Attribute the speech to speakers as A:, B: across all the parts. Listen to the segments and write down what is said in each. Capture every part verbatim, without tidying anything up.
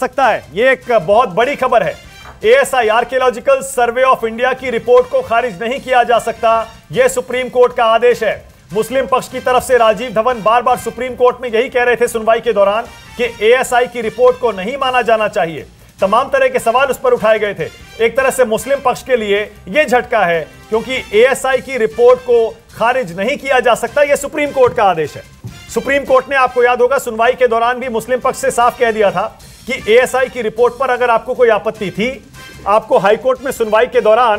A: सकता है। यह एक बहुत बड़ी खबर है। ASI archaeological survey of India की रिपोर्ट को खारिज नहीं किया जा सकता, यह सुप्रीम कोर्ट का आदेश है। मुस्लिम पक्ष की तरफ से राजीव धवन बार बार सुप्रीम कोर्ट में यही कह रहे थे सुनवाई के दौरान कि एएसआई की रिपोर्ट को नहीं माना जाना चाहिए। तमाम तरह के सवाल उस पर उठाए गए थे। एक तरह से मुस्लिम पक्ष के लिए यह झटका है, क्योंकि एएसआई की रिपोर्ट को खारिज नहीं किया जा सकता, यह सुप्रीम कोर्ट का आदेश है। सुप्रीम कोर्ट ने, आपको याद होगा, सुनवाई के दौरान भी मुस्लिम पक्ष से साफ कह दिया था कि एएसआई की रिपोर्ट पर अगर आपको कोई आपत्ति थी, आपको हाईकोर्ट में सुनवाई के दौरान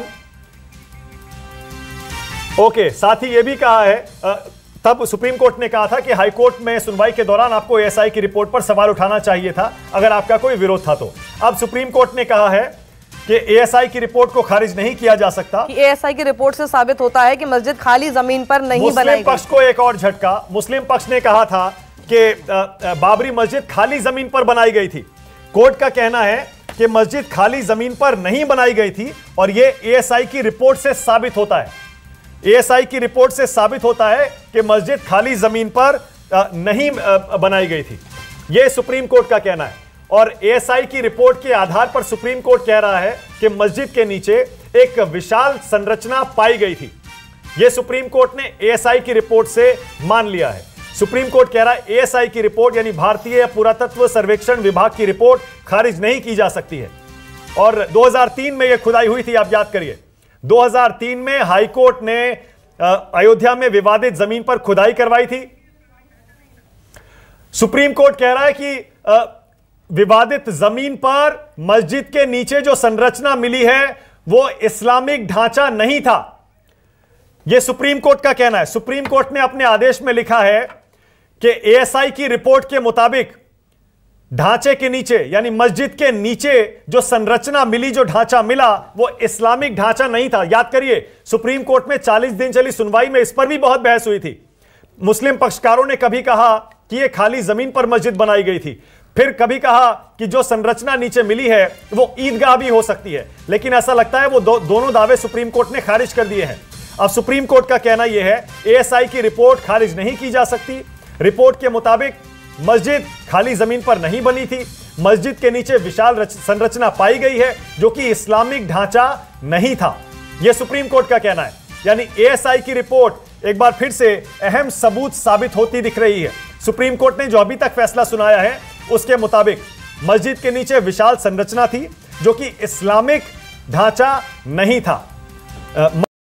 A: ओके साथ ही यह भी कहा है, तब सुप्रीम कोर्ट ने कहा था कि हाईकोर्ट में सुनवाई के दौरान आपको एएसआई की रिपोर्ट पर सवाल उठाना चाहिए था अगर आपका कोई विरोध था तो। अब सुप्रीम कोर्ट ने कहा है कि एएसआई की रिपोर्ट को खारिज नहीं किया जा सकता।
B: कि एएसआई की रिपोर्ट से साबित होता है कि मस्जिद खाली जमीन पर नहीं बनाई गई।
A: मुस्लिम पक्ष को एक और झटका। मुस्लिम पक्ष ने कहा था कि बाबरी मस्जिद खाली जमीन पर बनाई गई थी। कोर्ट का कहना है कि मस्जिद खाली जमीन पर नहीं बनाई गई थी और यह एएसआई की रिपोर्ट से साबित होता है। एएसआई की रिपोर्ट से साबित होता है कि मस्जिद खाली जमीन पर नहीं बनाई गई थी, यह सुप्रीम कोर्ट का कहना है। और एएसआई की रिपोर्ट के आधार पर सुप्रीम कोर्ट कह रहा है कि मस्जिद के नीचे एक विशाल संरचना पाई गई थी। यह सुप्रीम कोर्ट ने एएसआई की रिपोर्ट से मान लिया है। सुप्रीम कोर्ट कह रहा है एएसआई की रिपोर्ट यानी भारतीय पुरातत्व सर्वेक्षण विभाग की रिपोर्ट खारिज नहीं की जा सकती है। और दो हज़ार तीन में यह खुदाई हुई थी, आप याद करिए। दो हज़ार तीन में हाईकोर्ट ने अयोध्या में विवादित जमीन पर खुदाई करवाई थी। सुप्रीम कोर्ट कह रहा है कि आ, विवादित जमीन पर मस्जिद के नीचे जो संरचना मिली है वो इस्लामिक ढांचा नहीं था, यह सुप्रीम कोर्ट का कहना है। सुप्रीम कोर्ट ने अपने आदेश में लिखा है कि एएसआई की रिपोर्ट के मुताबिक ढांचे के नीचे यानी मस्जिद के नीचे जो संरचना मिली, जो ढांचा मिला, वो इस्लामिक ढांचा नहीं था। याद करिए, सुप्रीम कोर्ट में चालीस दिन चली सुनवाई में इस पर भी बहुत बहस हुई थी। मुस्लिम पक्षकारों ने कभी कहा कि यह खाली जमीन पर मस्जिद बनाई गई थी, फिर कभी कहा कि जो संरचना नीचे मिली है वो ईदगाह भी हो सकती है। लेकिन ऐसा लगता है वो दो, दोनों दावे सुप्रीम कोर्ट ने खारिज कर दिए हैं। अब सुप्रीम कोर्ट का कहना यह है एएसआई की रिपोर्ट खारिज नहीं की जा सकती। रिपोर्ट के मुताबिक मस्जिद खाली जमीन पर नहीं बनी थी, मस्जिद के नीचे विशाल संरचना पाई गई है जो कि इस्लामिक ढांचा नहीं था, यह सुप्रीम कोर्ट का कहना है। यानी एएसआई की रिपोर्ट एक बार फिर से अहम सबूत साबित होती दिख रही है। सुप्रीम कोर्ट ने जो अभी तक फैसला सुनाया है उसके मुताबिक मस्जिद के नीचे विशाल संरचना थी जो कि इस्लामिक ढांचा नहीं था।